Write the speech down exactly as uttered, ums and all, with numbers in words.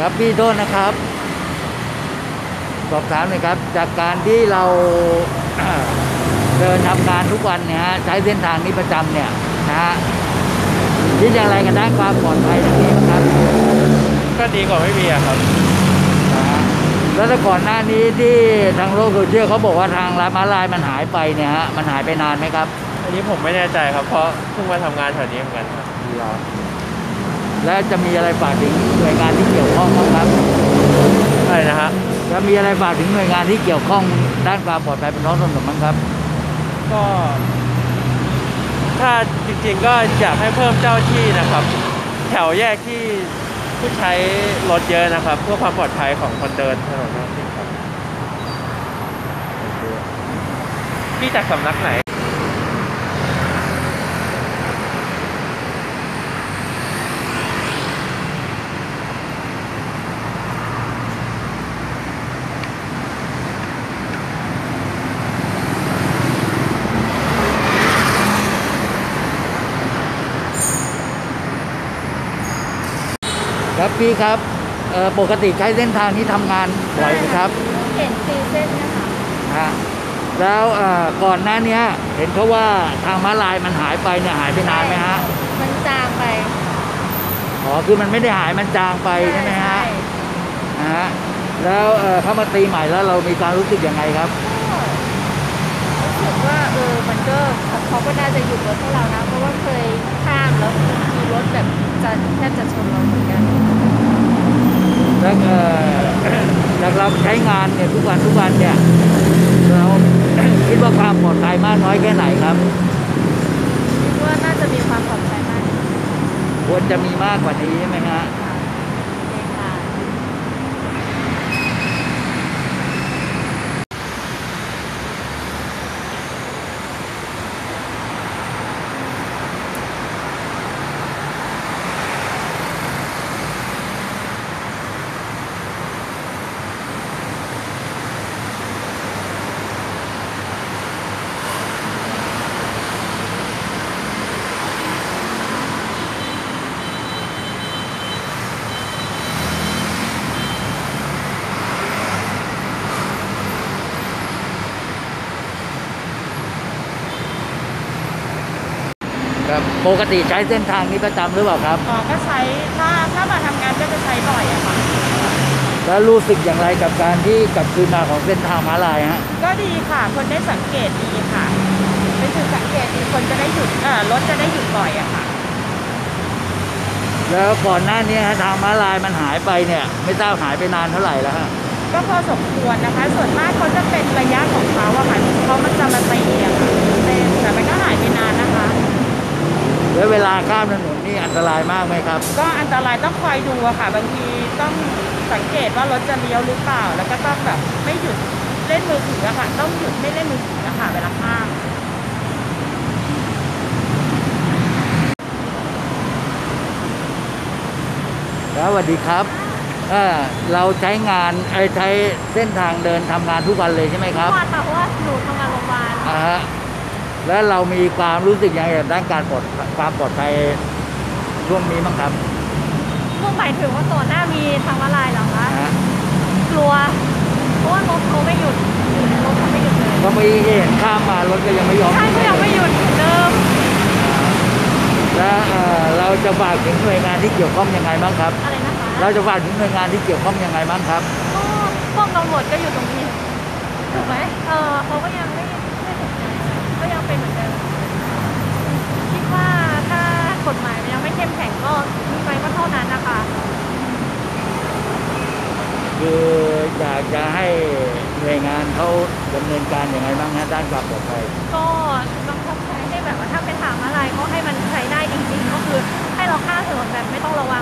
ครับพี่โทษนะครับสอบถามหน่อยครับจากการที่เรา เดินทำงานทุกวันเนี่ยฮะใช้เส้นทางนี้ประจำเนี่ยนะฮะคิดอย่างไรกันด้านความปลอดภัยตรงนี้ครับก็ดีกว่าไม่มีอะครับนะฮะแล้วแต่ก่อนหน้านี้ที่ทางโลกโซเชียลเขาบอกว่าทางม้าลายมันหายไปเนี่ยฮะมันหายไปนานไหมครับอันนี้ผมไม่แน่ใจครับเพราะเพิ่งมาทำงานแถวนี้เหมือนกันครับและจะมีอะไรฝากถึงหน่วยงานที่เกี่ยวข้องบ้างครับอะไรนะฮะจะมีอะไรฝากถึงหน่วยงานที่เกี่ยวข้องด้านความปลอดภัยบนท้องถนนบ้างครับก็ถ้าจริงๆก็อยากให้เพิ่มเจ้าที่นะครับแถวแยกที่ผู้ใช้รถเยอะนะครับเพื่อความปลอดภัยของคนเดินถนนนะครับพี่จากสำนักไหนครับพี่ครับปกติใช้เส้นทางนี้ทำงานบ่อยไหมครับเห็นตีเส้นนะคะฮะแล้วก่อนหน้านี้เห็นเขาว่าทางม้าลายมันหายไปเนี่ยหายไปนานไหมฮะมันจางไปอ๋อคือมันไม่ได้หายมันจางไปใช่ไหมฮะนะฮะแล้วเขามาตีใหม่แล้วเรามีความรู้สึกยังไงครับรู้สึกว่าเออมันก็เขาก็น่าจะหยุดรถให้เรานะเพราะว่าเคยข้ามแล้วมีรถแบบจะแทบจะชนเราเหมือนกันแล้วจากเราใช้งานเนี่ยทุกวันทุกวันเนี่ยเราคิดว่าความปลอดภัยมากน้อยแค่ไหนครับคิดว่าน่าจะมีความปลอดภัยมากควรจะมีมากกว่านี้ใช่ไหมฮะปกติใช้เส้นทางนี้ประจำหรือเปล่าครับอ๋อก็ใช้ถ้าถ้ามาทำงานก็จะใช้บ่อยอะค่ะแล้วรู้สึกอย่างไรกับการที่กลับคืนมาของเส้นทางม้าลายฮะก็ดีค่ะคนได้สังเกตดีค่ะเป็นจุดสังเกตดีคนจะได้หยุดเอ่อรถจะได้หยุดบ่อยอะค่ะแล้วก่อนหน้านี้ทางม้าลายมันหายไปเนี่ยไม่ทราบหายไปนานเท่าไหร่แล้วฮะก็พอสมควรนะคะส่วนมากเขาจะเป็นระยะของเขาอะค่ะเขามันจะมาตีอะค่ะแต่มันก็หายไปนานนะคะแล้วเวลาข้ามถนนนี่อันตรายมากไหมครับก็อันตรายต้องคอยดูอะค่ะบางทีต้องสังเกตว่ารถจะเลี้ยวหรือเปล่าแล้วก็ต้องแบบไม่หยุดเล่นมือถืออะค่ะต้องหยุดไม่เล่นมือถืออะค่ะเวลาข้ามแล้วสวัสดีครับเราใช้งานใช้เส้นทางเดินทำงานทุกวันเลยใช่ไหมครับทุกวันค่ะเพราะว่าหนูทำงานโรงพยาบาลอ่าฮะแล้วเรามีความรู้สึกยังไงด้านการปลอดความปลอดภัยช่วงนี้บ้างครับก็หมายถึงว่าก่อนหน้ามีทางม้าลายเหรอคะกลัวเพราะว่ารถเขาไม่หยุดรถเขาไม่หยุดเลยก็ไม่เห็นข้ามมารถก็ยังไม่ยอมใช่ก็ยังไม่หยุดเดิมแล้วเราจะฝากถึงหน่วยงานที่เกี่ยวข้องยังไงบ้างครับอะไรนะคะเราจะฝากถึงหน่วยงานที่เกี่ยวข้องยังไงบ้างครับก็พวกตำรวจก็อยู่ตรงนี้ถูกไหมเออเขาก็ยังไม่ไม่สนใจก็ยังเป็นเหมือนเดิมคิดว่าถ้ากฎหมายยังไม่เข้มแข็งก็มีไปก็เท่านั้นนะคะคืออยากจะให้หน่วยงานเขาดำเนินการอย่างไรบ้างนะด้านความปลอดภัยก็บังคับใช้ให้แบบว่าถ้าเป็นทางม้าลายก็ให้มันใช้ได้จริงๆก็คือให้เราข้ามถนนแบบไม่ต้องระแว